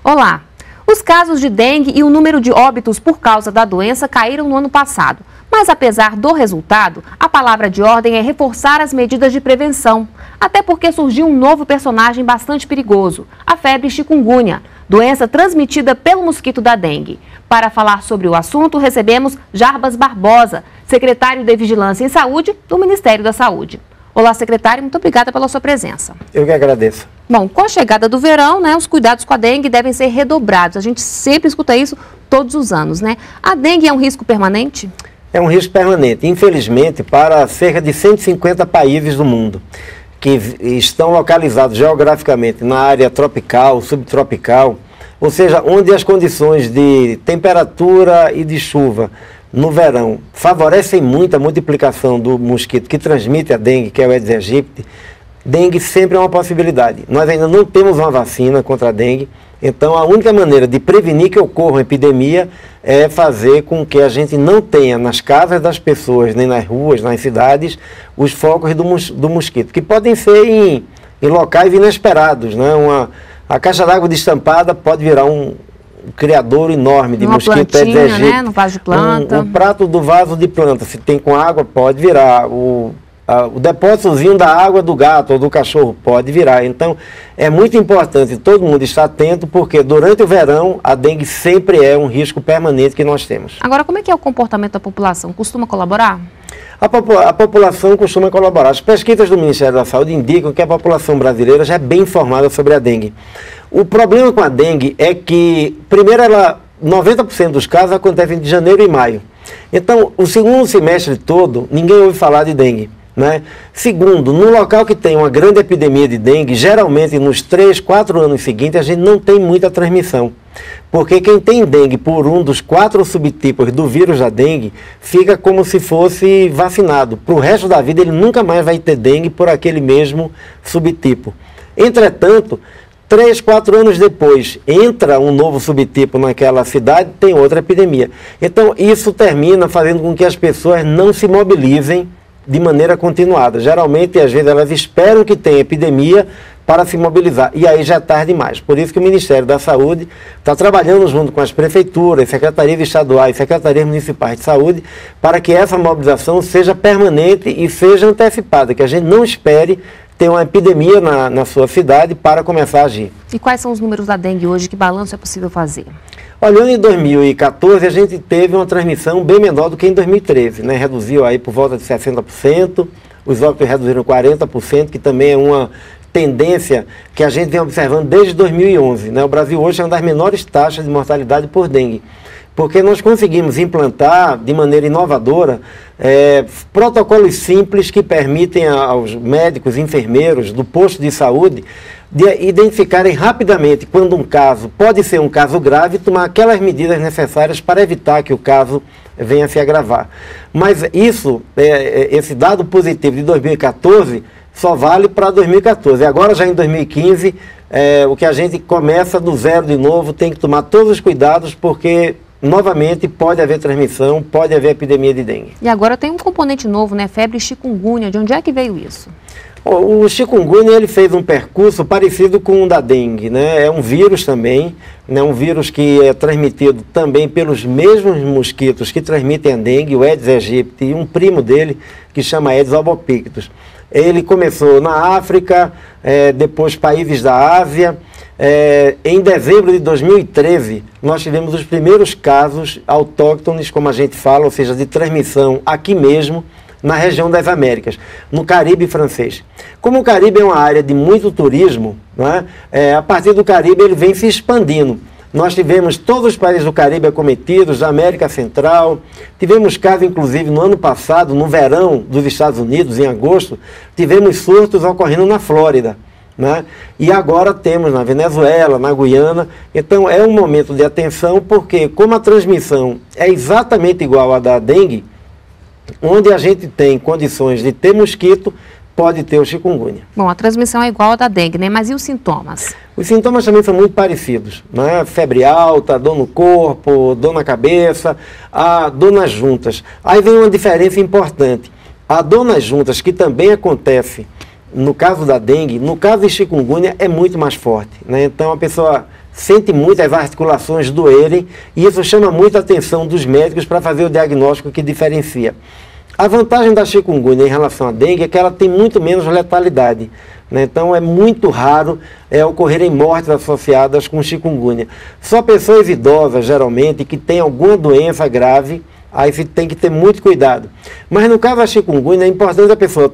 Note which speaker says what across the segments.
Speaker 1: Olá! Os casos de dengue e o número de óbitos por causa da doença caíram no ano passado. Mas apesar do resultado, a palavra de ordem é reforçar as medidas de prevenção. Até porque surgiu um novo personagem bastante perigoso, a febre chikungunya, doença transmitida pelo mosquito da dengue. Para falar sobre o assunto, recebemos Jarbas Barbosa, secretário de Vigilância em Saúde do Ministério da Saúde. Olá, secretário, muito obrigada pela sua presença.
Speaker 2: Eu que agradeço.
Speaker 1: Bom, com a chegada do verão, os cuidados com a dengue devem ser redobrados. A gente sempre escuta isso todos os anos, A dengue é um risco permanente?
Speaker 2: É um risco permanente, infelizmente, para cerca de 150 países do mundo, que estão localizados geograficamente na área tropical, subtropical, ou seja, onde as condições de temperatura e de chuva no verão favorecem muito a multiplicação do mosquito que transmite a dengue, que é o Aedes aegypti. Dengue sempre é uma possibilidade. Nós ainda não temos uma vacina contra a dengue, então a única maneira de prevenir que ocorra uma epidemia é fazer com que a gente não tenha nas casas das pessoas, nem nas ruas, nas cidades, os focos do mosquito, que podem ser em locais inesperados. A caixa d'água destampada pode virar um criador enorme de mosquito Aedes aegypti.
Speaker 1: No vaso de planta.
Speaker 2: Um prato do vaso de planta, se tem com água, pode virar. O depósitozinho da água do gato ou do cachorro pode virar. Então, é muito importante todo mundo estar atento, porque durante o verão, a dengue sempre é um risco permanente que nós temos.
Speaker 1: Agora, como é que é o comportamento da população? Costuma colaborar?
Speaker 2: A população costuma colaborar. As pesquisas do Ministério da Saúde indicam que a população brasileira já é bem informada sobre a dengue. O problema com a dengue é que, primeiro, 90% dos casos acontecem de janeiro e maio. Então, o segundo semestre todo, ninguém ouve falar de dengue. Segundo, no local que tem uma grande epidemia de dengue, geralmente nos 3, 4 anos seguintes, a gente não tem muita transmissão. Porque quem tem dengue por um dos 4 subtipos do vírus da dengue, fica como se fosse vacinado. Para o resto da vida, ele nunca mais vai ter dengue por aquele mesmo subtipo. Entretanto, 3, 4 anos depois, entra um novo subtipo naquela cidade, tem outra epidemia. Então, isso termina fazendo com que as pessoas não se mobilizem de maneira continuada. Geralmente, às vezes, elas esperam que tenha epidemia para se mobilizar, e aí já é tarde demais. Por isso que o Ministério da Saúde está trabalhando junto com as prefeituras, secretarias estaduais, secretarias municipais de saúde, para que essa mobilização seja permanente e seja antecipada, que a gente não espere ter uma epidemia na sua cidade para começar a agir.
Speaker 1: E quais são os números da dengue hoje? Que balanço é possível fazer?
Speaker 2: Olhando em 2014, a gente teve uma transmissão bem menor do que em 2013, reduziu aí por volta de 60%, os óbitos reduziram 40%, que também é uma tendência que a gente vem observando desde 2011. O Brasil hoje é uma das menores taxas de mortalidade por dengue, porque nós conseguimos implantar de maneira inovadora protocolos simples que permitem aos médicos, enfermeiros do posto de saúde de identificarem rapidamente quando um caso pode ser um caso grave e tomar aquelas medidas necessárias para evitar que o caso venha a se agravar. Mas esse dado positivo de 2014 só vale para 2014. Agora, já em 2015, o que a gente começa do zero de novo, tem que tomar todos os cuidados, porque novamente pode haver transmissão, pode haver epidemia de dengue.
Speaker 1: E agora tem um componente novo, febre chikungunya. De onde é que veio isso?
Speaker 2: O chikungunya, ele fez um percurso parecido com o da dengue, É um vírus também, um vírus que é transmitido também pelos mesmos mosquitos que transmitem a dengue, o Aedes aegypti, e um primo dele que chama Aedes albopictus. Ele começou na África, depois países da Ásia. Em dezembro de 2013, nós tivemos os primeiros casos autóctones, como a gente fala, ou seja, de transmissão aqui mesmo, na região das Américas, no Caribe francês. Como o Caribe é uma área de muito turismo, a partir do Caribe ele vem se expandindo. Nós tivemos todos os países do Caribe acometidos, da América Central, tivemos casos, inclusive, no ano passado, no verão dos Estados Unidos, em agosto, tivemos surtos ocorrendo na Flórida. E agora temos na Venezuela, na Guiana. Então é um momento de atenção, porque como a transmissão é exatamente igual à da dengue, onde a gente tem condições de ter mosquito, pode ter o chikungunya.
Speaker 1: Bom, a transmissão é igual à da dengue, mas e os sintomas?
Speaker 2: Os sintomas também são muito parecidos, Febre alta, dor no corpo, dor na cabeça, a dor nas juntas. Aí vem uma diferença importante. A dor nas juntas, que também acontece no caso da dengue, no caso de chikungunya é muito mais forte, Então a pessoa sente muito as articulações doerem, e isso chama muito a atenção dos médicos para fazer o diagnóstico que diferencia. A vantagem da chikungunya em relação à dengue é que ela tem muito menos letalidade, né? Então é muito raro ocorrerem mortes associadas com chikungunya. Só pessoas idosas, geralmente, que têm alguma doença grave, aí tem que ter muito cuidado. Mas no caso da chikungunya é importante a pessoa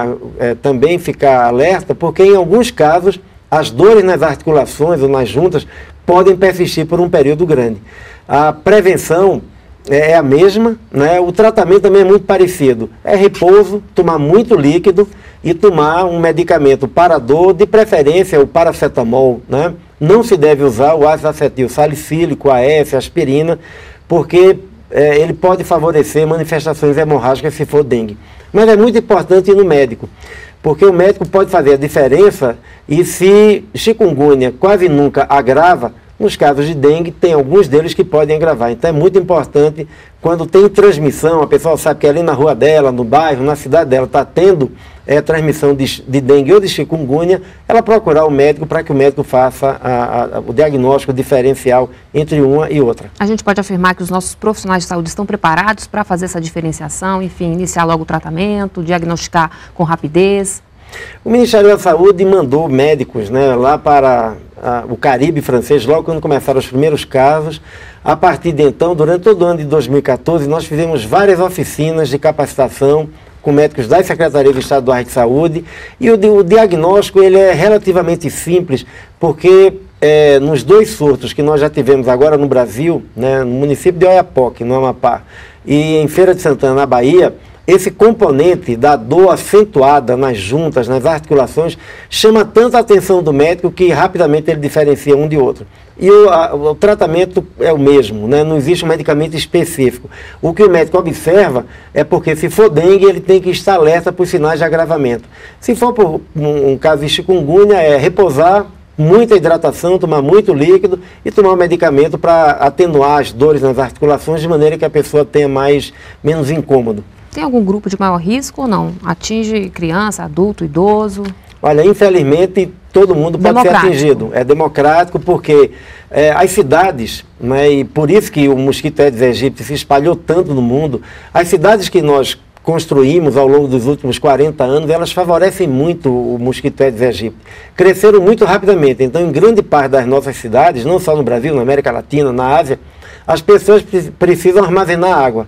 Speaker 2: também ficar alerta, porque em alguns casos as dores nas articulações ou nas juntas podem persistir por um período grande. A prevenção é a mesma, né? O tratamento também é muito parecido. É repouso, tomar muito líquido e tomar um medicamento para dor, de preferência o paracetamol, né? Não se deve usar o ácido acetil salicílico, AS, aspirina, porque ele pode favorecer manifestações hemorrágicas se for dengue. Mas é muito importante ir no médico, porque o médico pode fazer a diferença, e se chikungunya quase nunca agrava, nos casos de dengue, tem alguns deles que podem agravar. Então é muito importante, quando tem transmissão, a pessoa sabe que ali na rua dela, no bairro, na cidade dela, está tendo transmissão de dengue ou de chikungunya, ela procurar o médico para que o médico faça o diagnóstico diferencial entre uma e outra.
Speaker 1: A gente pode afirmar que os nossos profissionais de saúde estão preparados para fazer essa diferenciação, enfim, iniciar logo o tratamento, diagnosticar com rapidez?
Speaker 2: O Ministério da Saúde mandou médicos, né, lá para o Caribe francês, logo quando começaram os primeiros casos. A partir de então, durante todo o ano de 2014, nós fizemos várias oficinas de capacitação com médicos das Secretarias Estaduais de Saúde, e o diagnóstico ele é relativamente simples, porque nos 2 surtos que nós já tivemos agora no Brasil, né, no município de Oiapoque, no Amapá, e em Feira de Santana, na Bahia, esse componente da dor acentuada nas juntas, nas articulações, chama tanta atenção do médico que rapidamente ele diferencia um de outro. E o tratamento é o mesmo, né? Não existe um medicamento específico. O que o médico observa é porque, se for dengue, ele tem que estar alerta para os sinais de agravamento. Se for por um caso de chikungunya, é repousar, muita hidratação, tomar muito líquido e tomar um medicamento para atenuar as dores nas articulações, de maneira que a pessoa tenha menos incômodo.
Speaker 1: Tem algum grupo de maior risco ou não? Atinge criança, adulto, idoso?
Speaker 2: Olha, infelizmente, todo mundo pode ser atingido. É democrático porque as cidades, né, e por isso que o mosquito Aedes aegypti se espalhou tanto no mundo, as cidades que nós construímos ao longo dos últimos 40 anos, elas favorecem muito o mosquito Aedes aegypti. Cresceram muito rapidamente. Então, em grande parte das nossas cidades, não só no Brasil, na América Latina, na Ásia, as pessoas precisam armazenar água.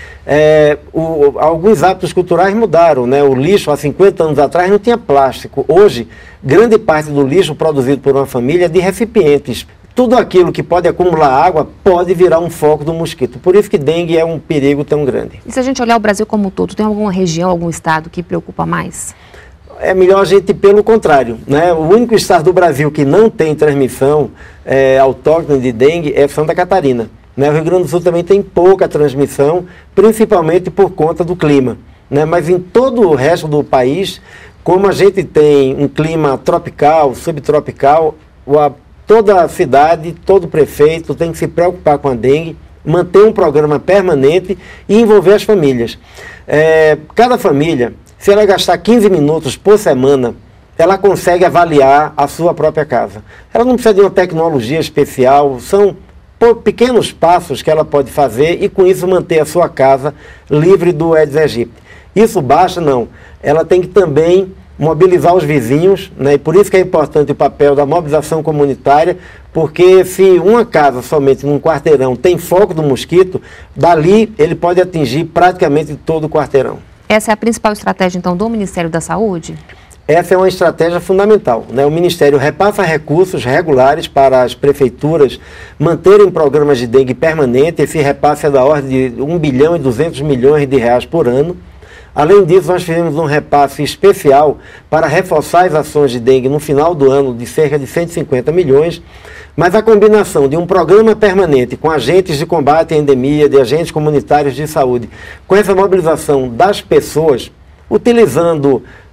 Speaker 2: Alguns hábitos culturais mudaram, né? O lixo há 50 anos atrás não tinha plástico. Hoje, grande parte do lixo produzido por uma família é de recipientes. Tudo aquilo que pode acumular água pode virar um foco do mosquito. Por isso que dengue é um perigo tão grande.
Speaker 1: E se a gente olhar o Brasil como um todo, tem alguma região, algum estado que preocupa mais?
Speaker 2: É melhor a gente ir pelo contrário, né? O único estado do Brasil que não tem transmissão autóctone de dengue é Santa Catarina. O Rio Grande do Sul também tem pouca transmissão, principalmente por conta do clima, né? Mas em todo o resto do país, como a gente tem um clima tropical, subtropical, toda a cidade, todo prefeito tem que se preocupar com a dengue, manter um programa permanente e envolver as famílias. Cada família, se ela gastar 15 minutos por semana, ela consegue avaliar a sua própria casa. Ela não precisa de uma tecnologia especial, são pequenos passos que ela pode fazer e com isso manter a sua casa livre do Aedes aegypti. Isso basta? Não. Ela tem que também mobilizar os vizinhos, né? E por isso que é importante o papel da mobilização comunitária, porque se uma casa somente num quarteirão tem foco do mosquito, dali ele pode atingir praticamente todo o quarteirão.
Speaker 1: Essa é a principal estratégia, então, do Ministério da Saúde?
Speaker 2: Essa é uma estratégia fundamental, né? O Ministério repassa recursos regulares para as prefeituras manterem programas de dengue permanente. Esse repasse é da ordem de 1 bilhão e 200 milhões de reais por ano. Além disso, nós fizemos um repasse especial para reforçar as ações de dengue no final do ano de cerca de 150 milhões. Mas a combinação de um programa permanente com agentes de combate à endemia, de agentes comunitários de saúde, com essa mobilização das pessoas, utilizando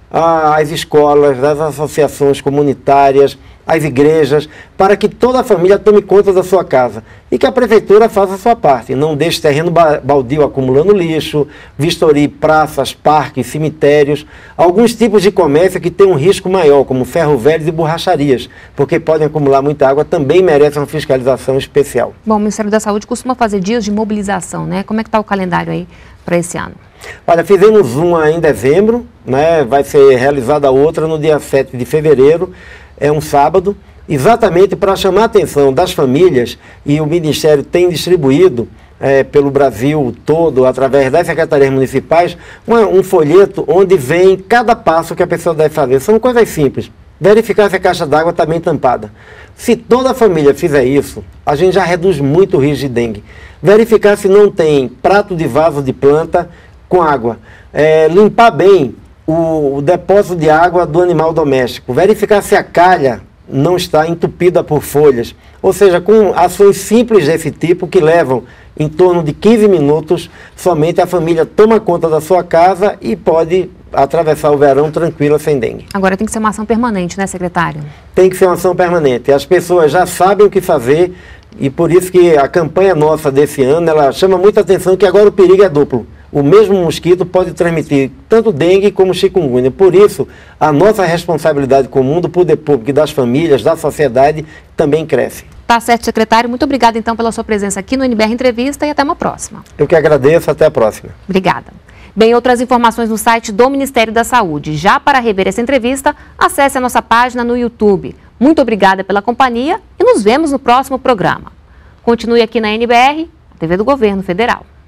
Speaker 2: às escolas, às associações comunitárias, às igrejas, para que toda a família tome conta da sua casa e que a prefeitura faça a sua parte. Não deixe terreno baldio acumulando lixo, vistorie praças, parques, cemitérios, alguns tipos de comércio que têm um risco maior, como ferro-velhos e borracharias, porque podem acumular muita água, também merecem uma fiscalização especial.
Speaker 1: Bom, o Ministério da Saúde costuma fazer dias de mobilização, né? Como é que está o calendário aí para esse ano?
Speaker 2: Olha, fizemos uma em dezembro, né? Vai ser realizada outra no dia 7 de fevereiro, é um sábado, exatamente para chamar a atenção das famílias, e o Ministério tem distribuído pelo Brasil todo, através das secretarias municipais, um folheto onde vem cada passo que a pessoa deve fazer. São coisas simples. Verificar se a caixa d'água está bem tampada. Se toda a família fizer isso, a gente já reduz muito o risco de dengue. Verificar se não tem prato de vaso de planta com água. Limpar bem o depósito de água do animal doméstico. Verificar se a calha não está entupida por folhas. Ou seja, com ações simples desse tipo que levam em torno de 15 minutos, somente a família toma conta da sua casa e pode atravessar o verão tranquila, sem dengue.
Speaker 1: Agora tem que ser uma ação permanente, né, secretário?
Speaker 2: Tem que ser uma ação permanente. As pessoas já sabem o que fazer e por isso que a campanha nossa desse ano, ela chama muita atenção, que agora o perigo é duplo. O mesmo mosquito pode transmitir tanto dengue como chikungunya. Por isso, a nossa responsabilidade comum do poder público e das famílias, da sociedade, também cresce.
Speaker 1: Tá certo, secretário. Muito obrigada, então, pela sua presença aqui no NBR Entrevista e até uma próxima.
Speaker 2: Eu que agradeço. Até a próxima.
Speaker 1: Obrigada. Bem, outras informações no site do Ministério da Saúde. Já para rever essa entrevista, acesse a nossa página no YouTube. Muito obrigada pela companhia e nos vemos no próximo programa. Continue aqui na NBR, TV do Governo Federal.